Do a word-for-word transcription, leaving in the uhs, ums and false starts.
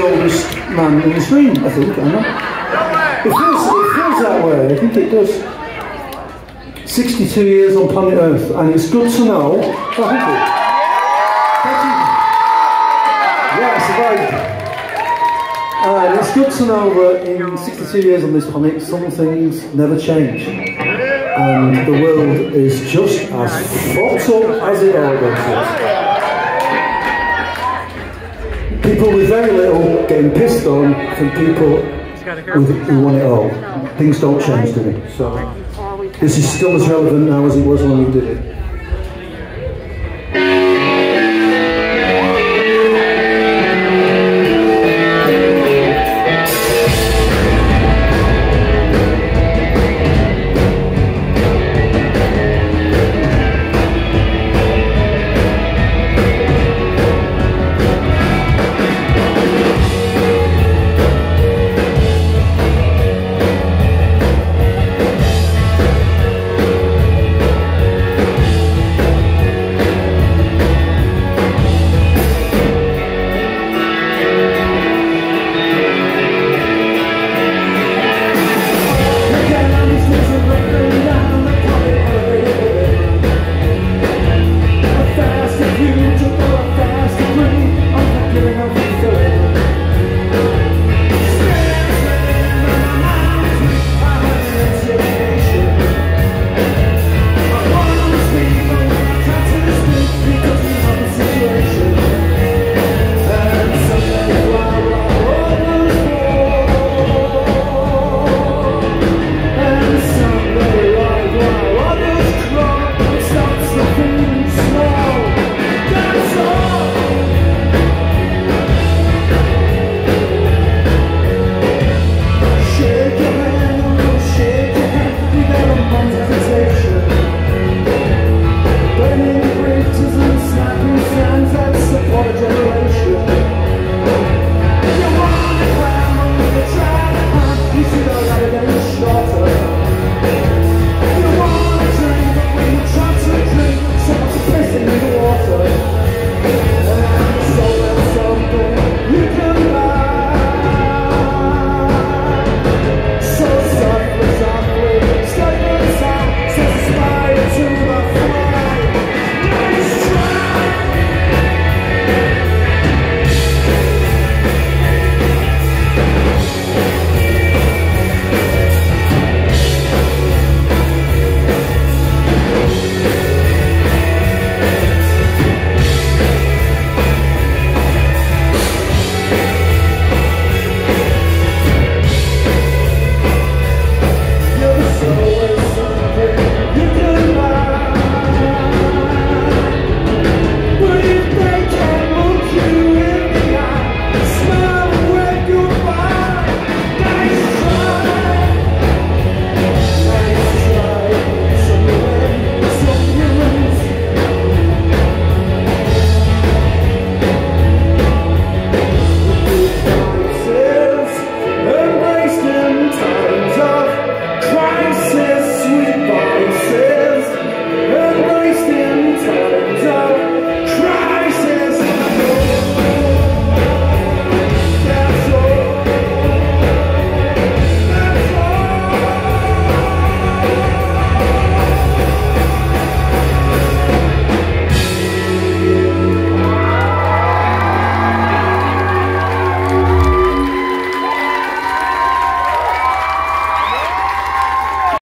oldest man in the stream, I think, I know. It feels, it feels that way, I think it does. sixty-two years on planet Earth, and it's good to know. Oh, thank you. Thank you. Yeah, I survived. And it's good to know that in sixty-two years on this planet, some things never change. And the world is just as fucked up as it always is. People with very little getting pissed on from people who want it all. Things don't change, do they? So this is still as relevant now as it was when we did it.